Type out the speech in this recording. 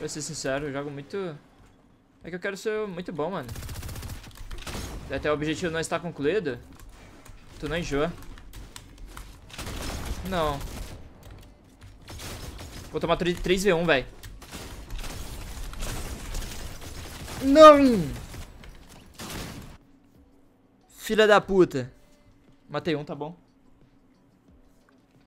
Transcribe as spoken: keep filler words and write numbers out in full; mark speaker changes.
Speaker 1: Pra ser sincero, eu jogo muito... É que eu quero ser muito bom, mano. Até o objetivo não está concluído. Tu não enjoa. Não. Vou tomar três v um, velho. Não! Filha da puta. Matei um, tá bom.